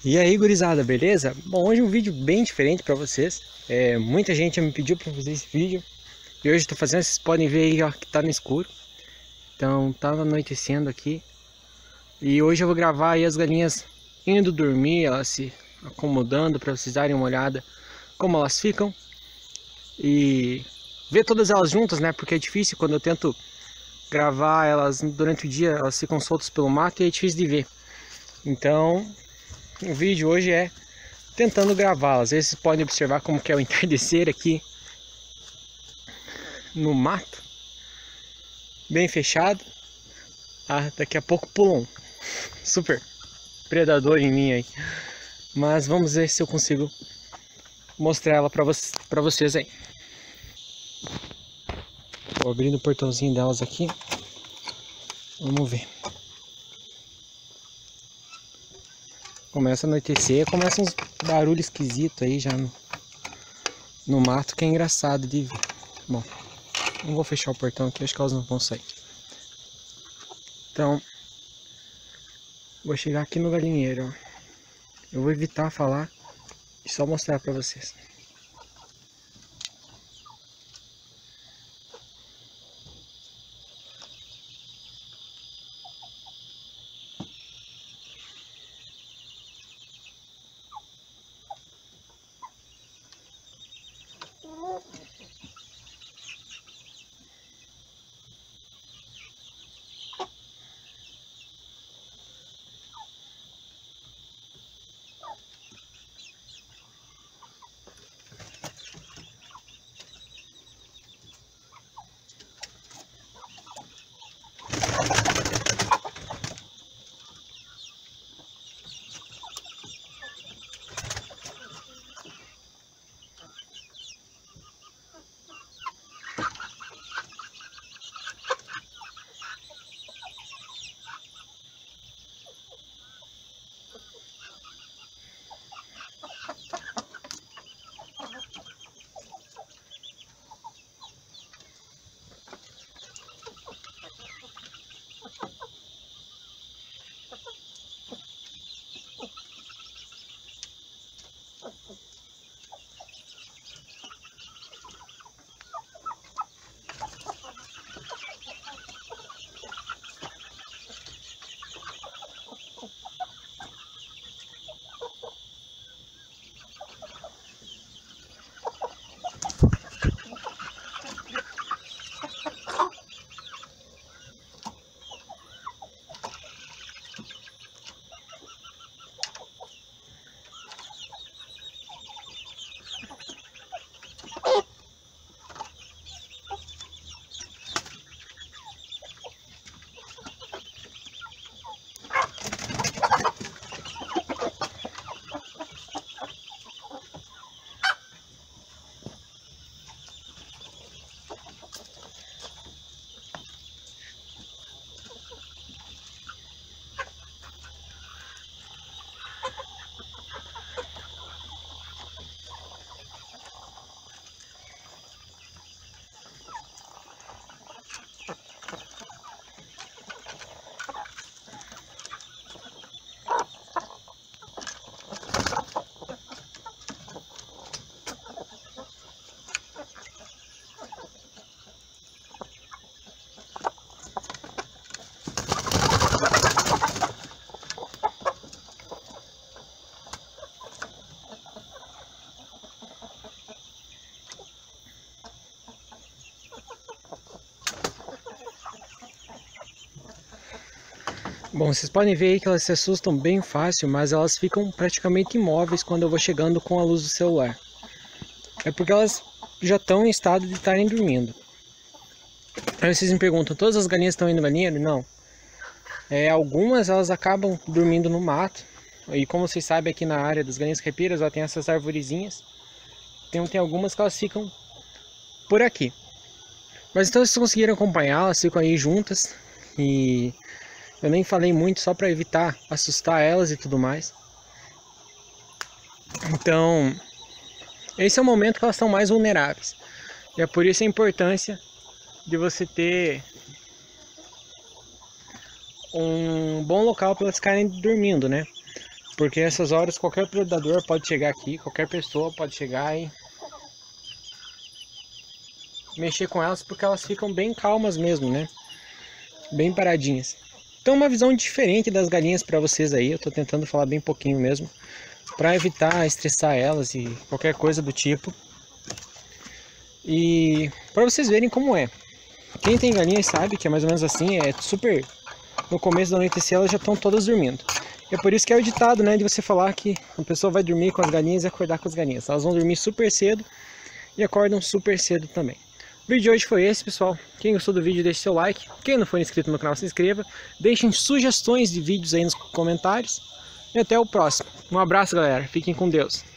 E aí, gurizada, beleza? Bom, hoje um vídeo bem diferente pra vocês. Muita gente me pediu pra fazer esse vídeo e hoje eu tô fazendo, vocês podem ver aí ó, que tá no escuro. Então tava anoitecendo aqui e hoje eu vou gravar aí as galinhas indo dormir, elas se acomodando pra vocês darem uma olhada como elas ficam e ver todas elas juntas, né? Porque é difícil quando eu tento gravar elas durante o dia, elas ficam soltas pelo mato e é difícil de ver. Então o vídeo hoje é tentando gravá-las. Vocês podem observar como que é o entardecer aqui no mato, bem fechado. Ah, daqui a pouco pula um super predador em mim aí. Mas vamos ver se eu consigo mostrar ela pra vocês aí. Vou abrindo o portãozinho delas aqui. Vamos ver. Começa a anoitecer, começa uns barulhos esquisitos aí já no mato, que é engraçado de ver. Bom, não vou fechar o portão aqui, acho que elas não vão sair. Então, vou chegar aqui no galinheiro, ó. Eu vou evitar falar e só mostrar pra vocês. Bom, vocês podem ver aí que elas se assustam bem fácil, mas elas ficam praticamente imóveis quando eu vou chegando com a luz do celular. É porque elas já estão em estado de estarem dormindo. Aí vocês me perguntam, todas as galinhas estão indo no galinheiro? Não. Algumas elas acabam dormindo no mato. E como vocês sabem, aqui na área das galinhas caipiras, ó, tem essas arvorezinhas. Tem algumas que elas ficam por aqui. Mas então vocês conseguiram acompanhar, elas ficam aí juntas. E eu nem falei muito, só para evitar assustar elas e tudo mais. Então, esse é o momento que elas estão mais vulneráveis. E é por isso a importância de você ter um bom local para elas ficarem dormindo, né? Porque essas horas qualquer predador pode chegar aqui, qualquer pessoa pode chegar e mexer com elas, porque elas ficam bem calmas mesmo, né? Bem paradinhas. Então uma visão diferente das galinhas para vocês aí, eu tô tentando falar bem pouquinho mesmo, para evitar estressar elas e qualquer coisa do tipo. E para vocês verem como é. Quem tem galinhas sabe que é mais ou menos assim, é super... No começo da anoitecer elas já estão todas dormindo. É por isso que é o ditado, né, de você falar que a pessoa vai dormir com as galinhas e acordar com as galinhas. Elas vão dormir super cedo e acordam super cedo também. O vídeo de hoje foi esse, pessoal. Quem gostou do vídeo, deixe seu like. Quem não for inscrito no canal, se inscreva. Deixem sugestões de vídeos aí nos comentários. E até o próximo. Um abraço, galera. Fiquem com Deus.